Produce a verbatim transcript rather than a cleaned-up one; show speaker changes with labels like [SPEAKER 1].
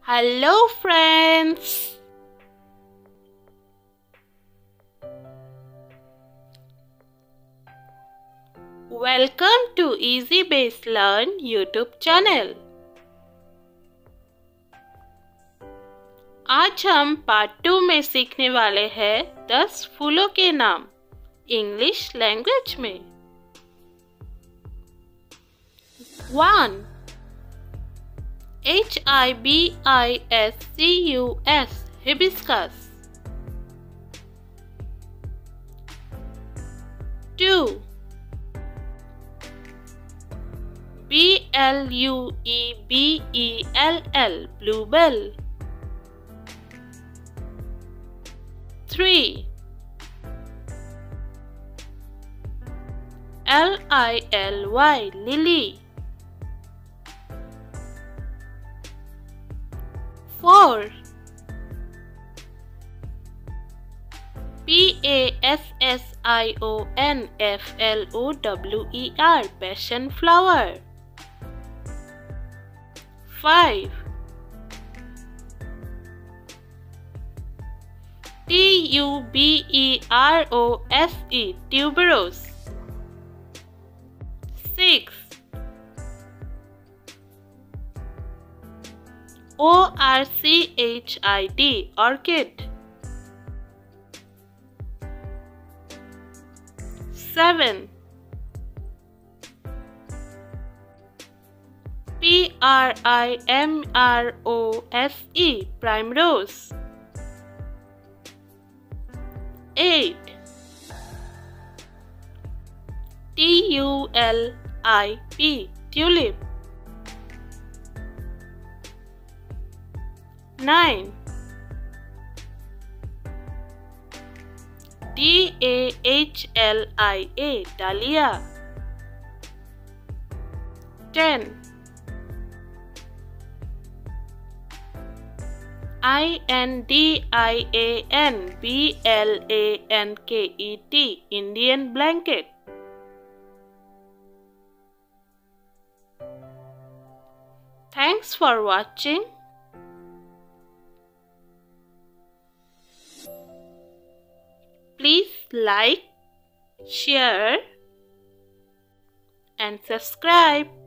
[SPEAKER 1] Hello friends! Welcome to Easy Base Learn YouTube channel. आज हम part two में सीखने वाले हैं दस फूलों के नाम इंग्लिश लैंग्वेज में। One H I B I S C U S hibiscus. Two B L U E B E L L bluebell. Three L I L Y lily. Four P A S S I O N F L O W E R passion flower. Five T U B E R O S E tuberose. Six O R C H I D orchid. Seven P R I M R O S E primrose. Eight T U L I P tulip. Nine D A H L I A dahlia. Ten I N D I A N B L A N K E T Indian blanket. Thanks for watching. Please like, share and subscribe.